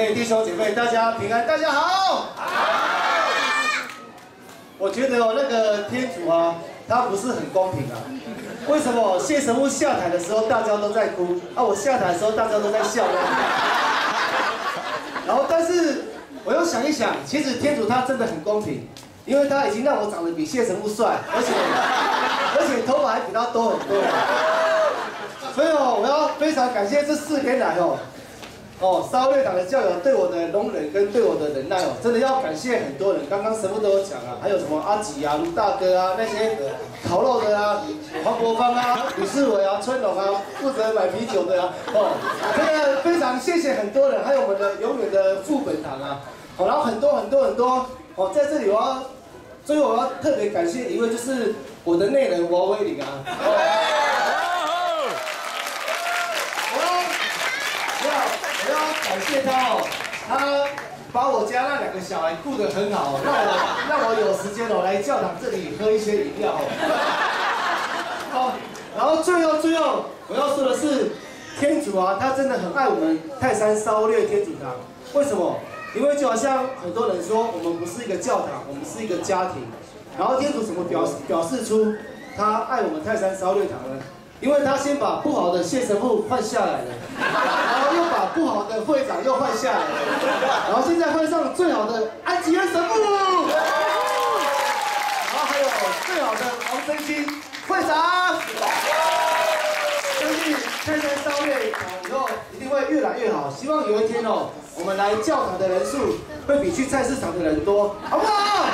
妹、弟兄姐妹，大家平安，大家好。我觉得那个天主啊，他不是很公平啊。为什么谢神父下台的时候大家都在哭，我下台的时候大家都在笑呢？然后，但是我又想一想，其实天主他真的很公平，因为他已经让我长得比谢神父帅，而且头发还比他多很多。所以我要非常感谢这4天来沙乐堂的教友对我的容忍跟对我的忍耐真的要感谢很多人。刚刚神父都有讲啊，还有什么阿吉啊、卢大哥啊，那些烤肉的啊，黄国芳啊、吕世伟啊、春龙啊，负责买啤酒的啊，真的非常谢谢很多人，还有我们的永远的副本堂啊，然后很多在这里最后我要特别感谢一位，就是我的内人王威林啊。我要感谢他他把我家那2个小孩顾得很好让我有時間來教堂這裡喝一些飲料然後最後我要說的是，天主啊，他真的很愛我們泰山燒略天主堂。為什麼？因為就好像很多人說，我們不是一個教堂，我們是一個家庭。然後天主怎麼表示出他愛我們泰山燒略堂呢？因為他先把不好的謝神父換下來了，然後又把不好的會長又換下來了，然後現在換上最好的安吉恩神父，然後還有最好的黃真心會長。相信泰山燒略堂以後一定會越來越好，希望有一天我們來教堂的人數會比去菜市場的人多，好不好？